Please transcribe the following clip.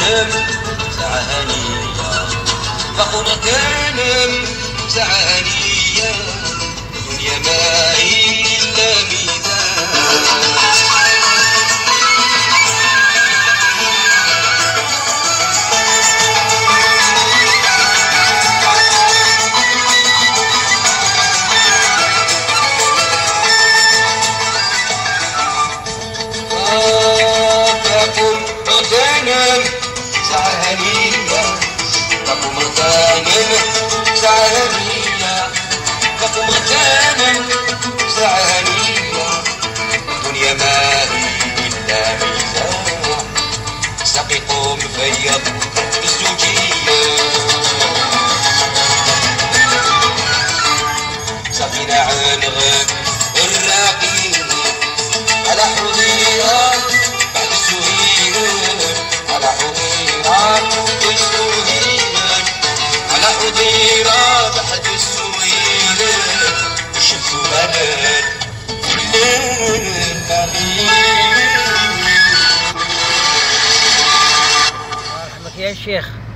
غانم زعانية فخورة غانم زعانية دنيا ما هي إلا ميزان غانم زعانية فقم غانم زعانية فقم غانم زعانية الدنيا ما هي إلا ميزان سقيكم مفيض بالزوجية سقينا عن غد الراقين على حضيرات بعد السهيل على حضيرات السهيل على حضيرات بعد السهيل الشمس غابت يا شيخ.